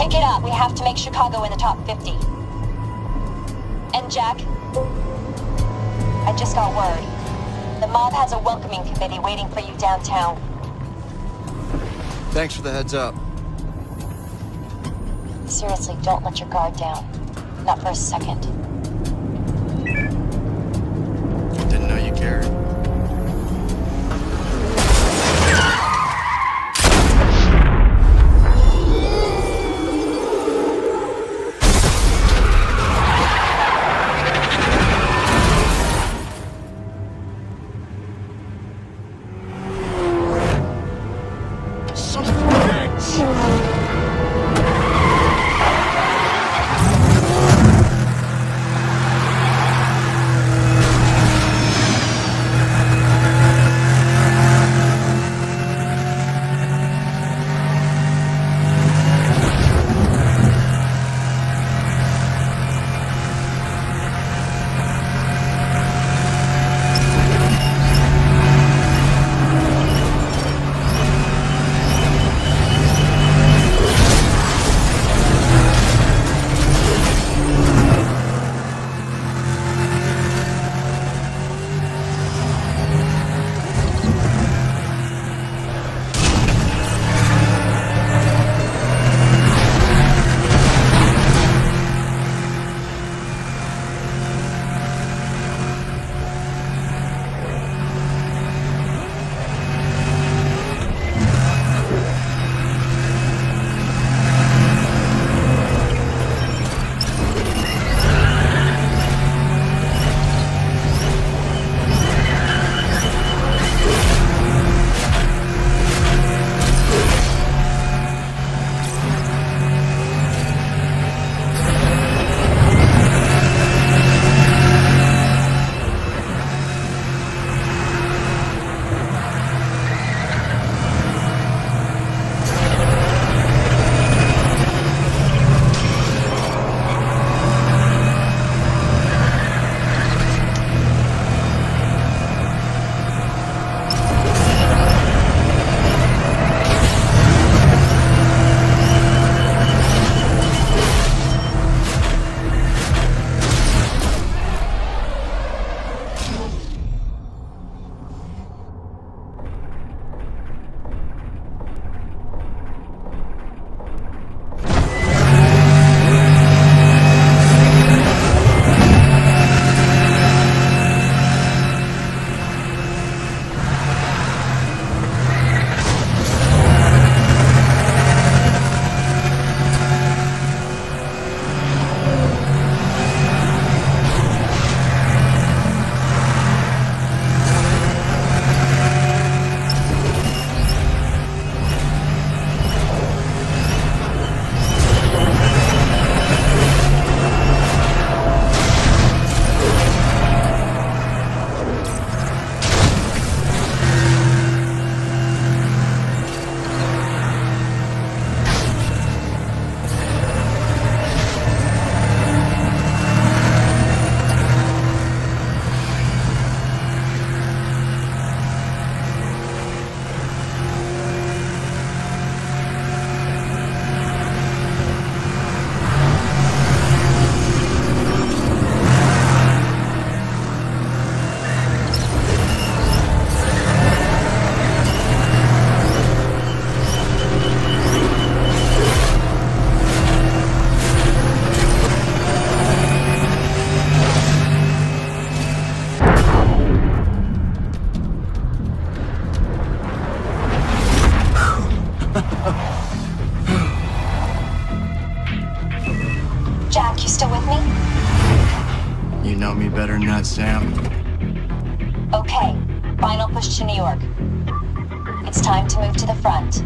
Pick it up. We have to make Chicago in the top 50. And Jack, I just got word. The mob has a welcoming committee waiting for you downtown. Thanks for the heads up. Seriously, don't let your guard down. Not for a second. Didn't know you cared. Jack, you still with me? You know me better than that, Sam. Okay, final push to New York. It's time to move to the front.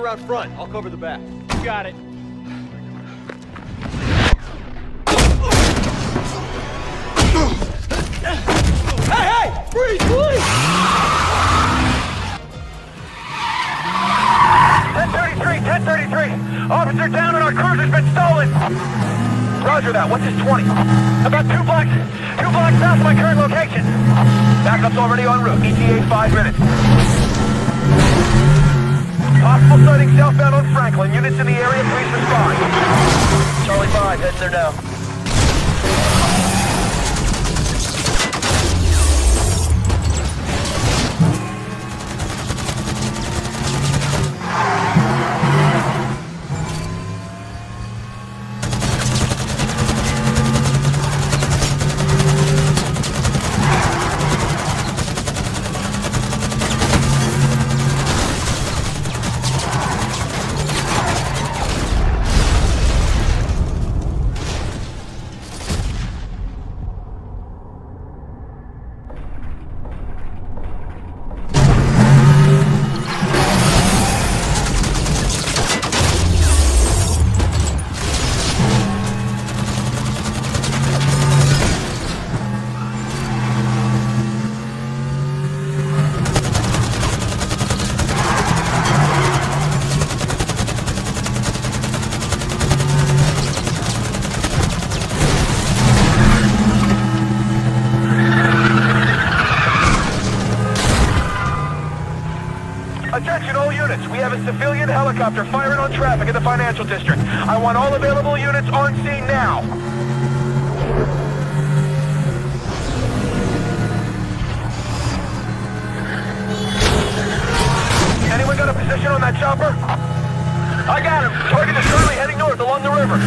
around front. I'll cover the back. Got it. Hey! Freeze, please! 1033! Officer down and our cruiser's been stolen! Roger that, what's his 20? About two blocks south of my current location. Backup's already en route, ETA 5 minutes. Possible sighting southbound on Franklin. Units in the area, please respond. Charlie 5, heads there now. Attention all units, we have a civilian helicopter firing on traffic in the financial district. I want all available units on scene now. Anyone got a position on that chopper? I got him. Target is currently heading north along the river.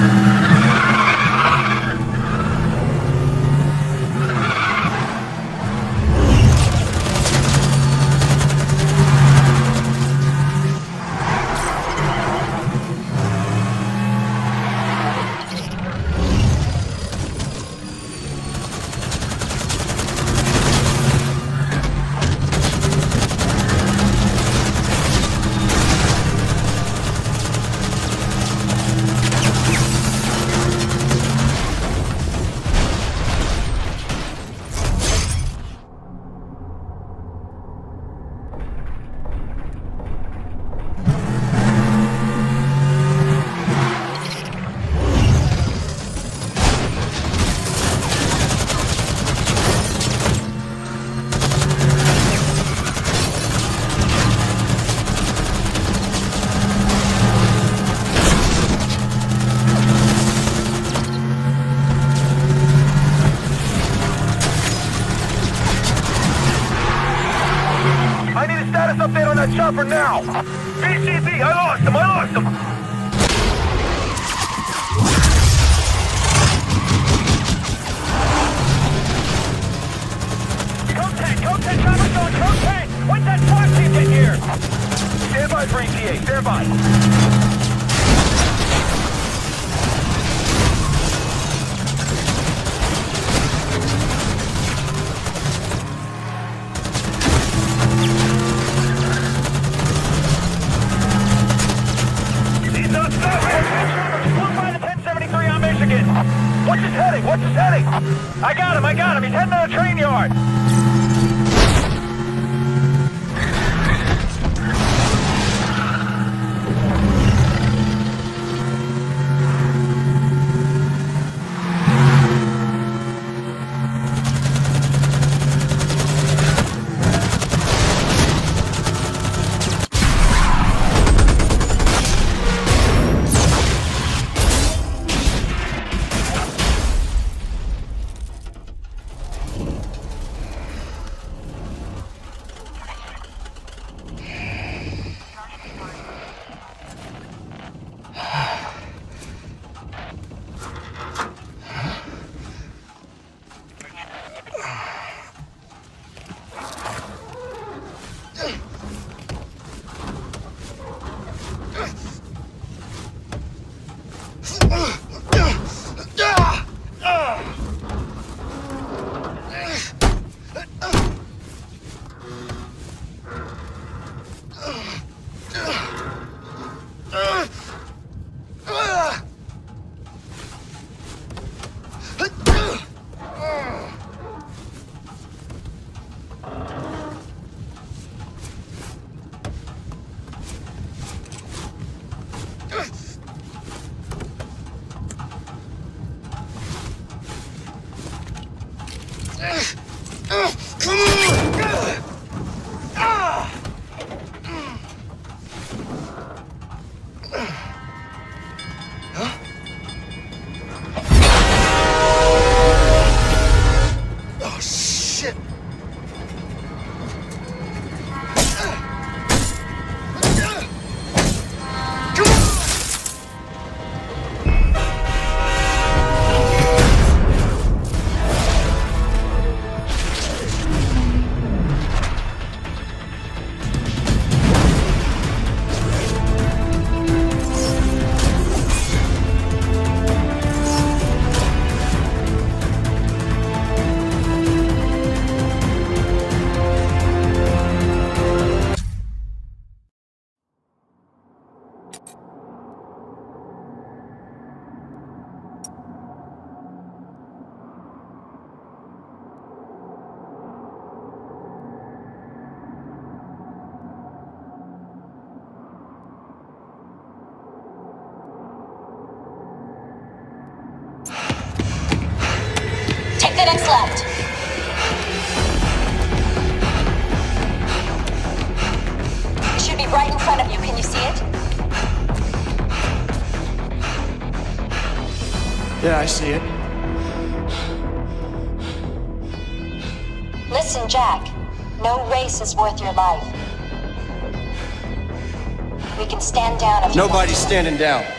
Update on that chopper now! BCB, I lost him! Code 10, chopper's going, Code 10! When's that SWAT team get here? Stand by for ETA, stand by. What's his heading? I got him. He's heading to the train yard. Come on! Oh, shit! Take the next left. It should be right in front of you. Can you see it? Yeah, I see it. Listen, Jack. No race is worth your life. We can stand down if you want Nobody's to. standing down.